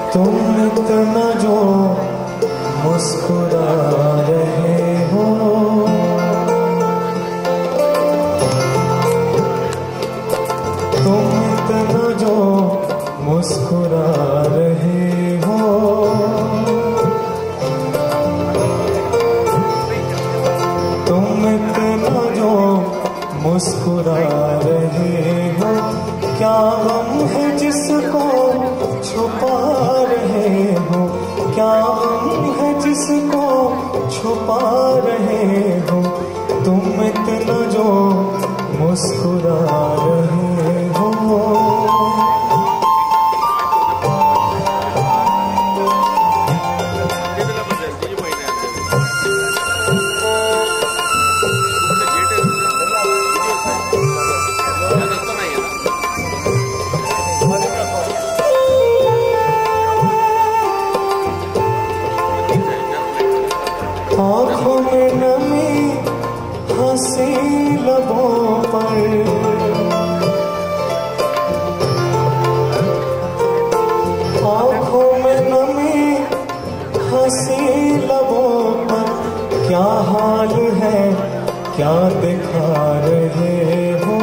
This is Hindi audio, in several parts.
तुम इतना जो मुस्कुरा रहे हो, तुम इतना जो मुस्कुरा रहे हो, तुम इतना जो मुस्कुरा रहे हो, क्या गम है जिसको छुपा रहे हो, क्या गम है जिसको छुपा रहे हो, तुम इतना जो मुस्कुरा रहे हो। आँखों में नमी हंसी लबों पर, आँखों में नमी हंसी लबों पर, क्या हाल है क्या दिखा रहे हो,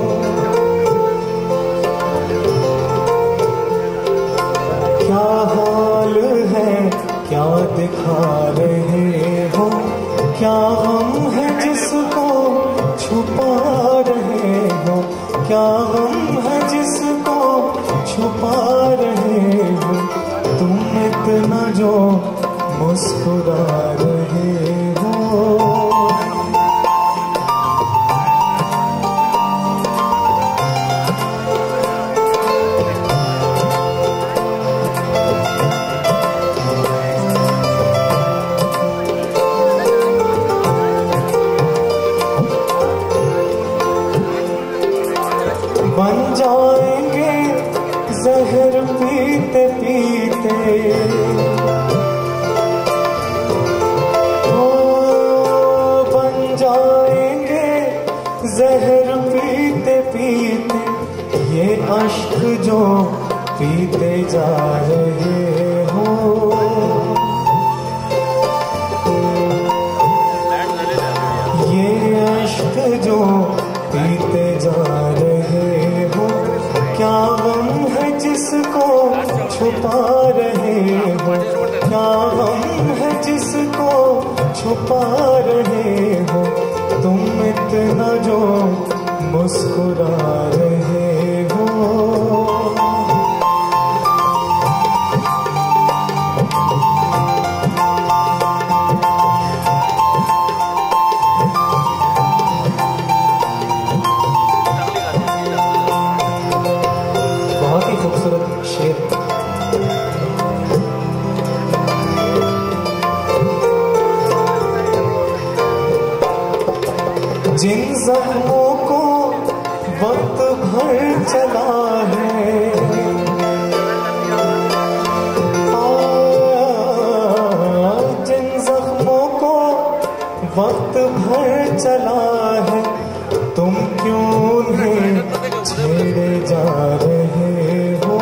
क्या हाल है क्या दिखा रहे हो, क्या गम है जिसको छुपा रहे हो, क्या गम है जिसको छुपा रहे हो, तुम इतना जो मुस्कुरा रहे हो। बन जाएंगे जहर पीते पीते, ओ बन जाएंगे जहर पीते पीते, ये अश्क जो पीते जा रहे हो, ये अश्क जो पीते जा रहे हो, क्या गम है जिसको छुपा रहे हो, क्या गम है जिसको छुपा रहे हो, तुम इतना जो मुस्कुरा रहे हो। बहुत ही खूबसूरत शेर। जिन जख्मों को वक्त भर चला है, जिन जख्मों को वक्त भर चला है, तुम क्यों उन्हें छेड़े जा रहे हो,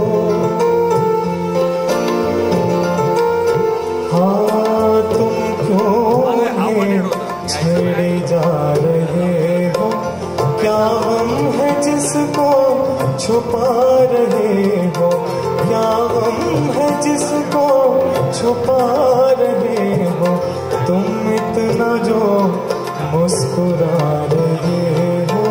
हाँ तुम क्यों उन्हें छेड़े जा रहे हो, क्या गम है जिसको छुपा रहे हो, क्या गम है जिसको छुपा रहे हो, तुम इतना जो मुस्कुरा रहे हो।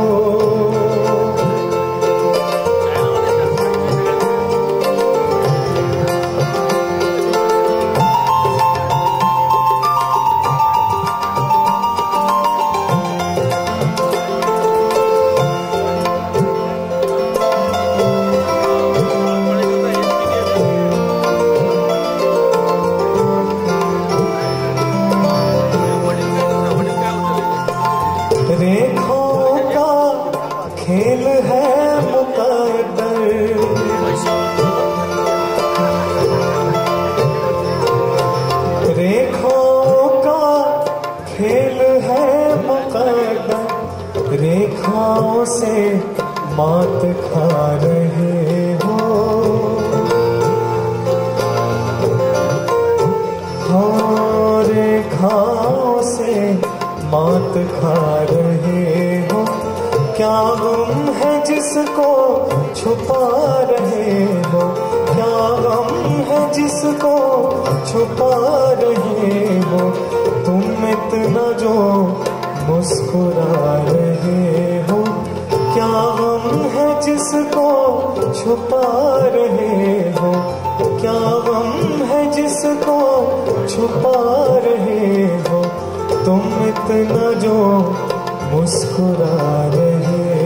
क्या गम है जिसको छुपा रहे हो, क्या गम है जिसको छुपा रहे हो, तुम इतना जो मुस्कुरा रहे हो, क्या गम है जिसको छुपा रहे हो, क्या गम है जिसको छुपा रहे हो, तुम इतना जो मुस्कुरा रहे